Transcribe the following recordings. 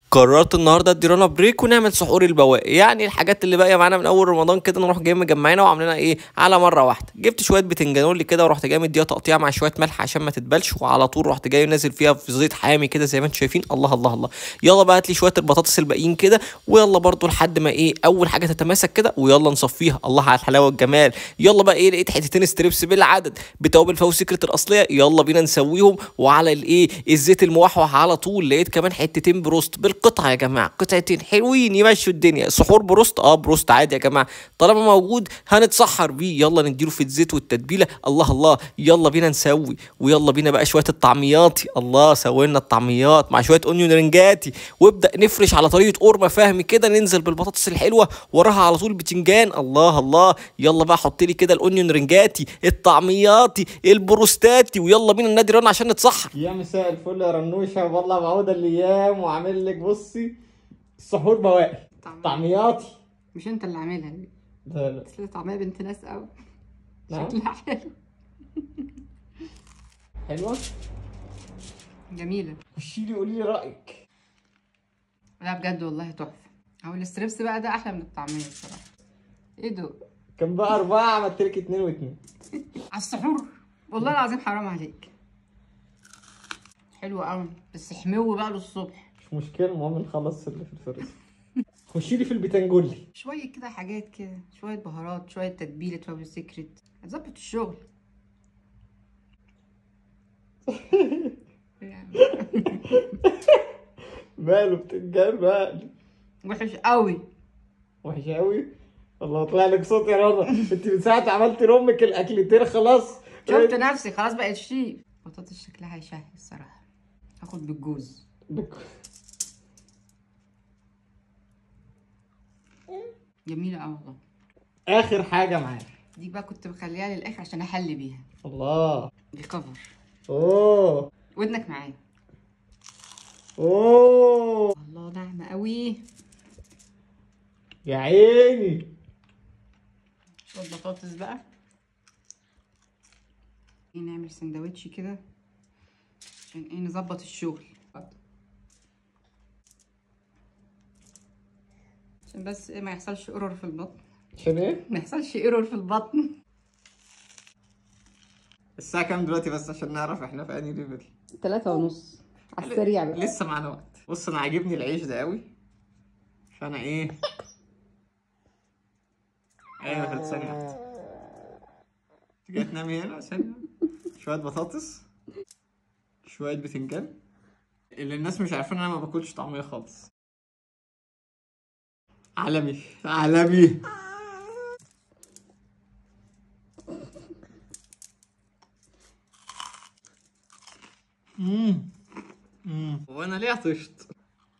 قررت النهارده ادي رنا بريك ونعمل سحور البواقي، يعني الحاجات اللي باقيه معانا من اول رمضان كده نروح جاي مجمعينها وعاملينها ايه على مره واحده. جبت شويه بتنجانولي كده ورحت جاي مديها تقطيع مع شويه ملح عشان ما تتبلش، وعلى طول رحت جاي نازل فيها في زيت حامي كده زي ما انتم شايفين. الله الله الله. يلا بقى هات لي شويه البطاطس الباقيين كده، ويلا برضو لحد ما ايه اول حاجه تتماسك كده، ويلا نصفيها. الله على الحلاوه والجمال. يلا بقى ايه لقيت حتتين ستريبس بالعدد بتوابل فوق سيكريت الاصليه، يلا بينا نسويهم. وعلى الايه الزيت الموحوح على طول لقيت كمان حتتين بروست بالقطعه يا جماعه، قطعتين حلوين يمشوا الدنيا. سحور بروست، بروست عادي يا جماعه طالما موجود هنتسحر بيه. يلا نديله في الزيت والتتبيله. الله الله. يلا بينا نسوي، ويلا بينا بقى شويه الطعمياتي. الله سوينا الطعميات مع شويه اونيون رنجاتي، وابدا نفرش على طريقه قرمه فهمي كده. ننزل بالبطاطس الحلوه وراها على طول بتنجان. الله الله. يلا بقى حط لي كده الاونيون رنجاتي، الطعمياتي، البروستاتي، ويلا بينا ننادي رنا عشان نتسحر. يا مساء الفل يا رنوشه، والله معوده الايام وعامل لك بصي السحور بواقي طعمياتي. مش انت اللي عاملها دي؟ لا لا بس طعمها بنت ناس قوي. نعم. شكلها حلو. حلوه جميله. خشي لي قولي لي رايك. لا بجد والله تحفه. هو الستريبس بقى ده احلى من الطعميه الصراحه. ايه دول؟ كان بقى 4 عملت لك 2 و2 على السحور. والله العظيم حرام عليك. حلو قوي بس حمو بقى للصبح. مش مشكله، المهم نخلص اللي في الفريزر. خشي لي في البتنجولي. شويه كده حاجات كده، شويه بهارات، شويه تتبيله توابل سيكريت هتظبط الشغل. ماله بتنجان ماله؟ وحش قوي. وحش قوي. الله طلع لك صوت يا رنا. انت من ساعه عملتي لامك الاكلتين خلاص شفت نفسي خلاص بقيت شيف. بطاطس شكلها هيشهي الصراحه. هاخد بالجوز. جميله قوي والله. اخر حاجه معايا دي بقى كنت بخليها للاخر عشان احلي بيها. الله. دي كفر. اوه ودنك معايا. اوه الله ناعمه قوي. يا عيني. شويه بطاطس بقى. نعمل سندوتش كده عشان ايه نظبط الشغل، عشان بس ايه ما يحصلش ايرور في البطن. عشان ايه؟ ما يحصلش ايرور في البطن. الساعة كام دلوقتي بس عشان نعرف احنا في انهي ليفل؟ 3:30 على السريع بقى. لسه معانا وقت. بص انا عاجبني العيش ده قوي، فانا ايه ايوه في ثانية واحدة. جاي تنامي هنا عشان شوية بطاطس، شوية بتنجان. اللي الناس مش عارفين انا ما باكلش طعمية خالص. عالمي عالمي. وانا ليه عطشت؟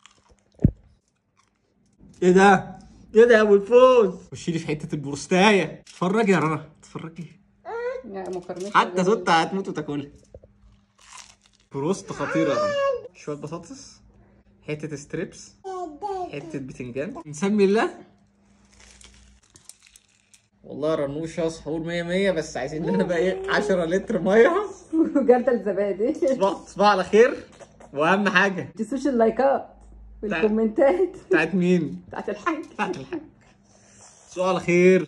ايه ده؟ ايه ده يا ابو الفوز؟ خشي لي في حته البروستايه. اتفرجي يا رنا اتفرجي. لا مقارنة. حتى ستة هتموت وتاكلها. بروست خطيره يا رنا. شويه بطاطس، حته ستريبس، حته بتنجان. نسمي الله. والله رنوشه سحور 100 100، بس عايزين لنا بقى ايه 10 لتر ميه. جردل زبادي. تصبحوا على خير، واهم حاجه ما تنسوش اللايكات والكومنتات. بتاعت مين؟ بتاعت الحاج. بتاعت الحاج. تصبحوا على خير.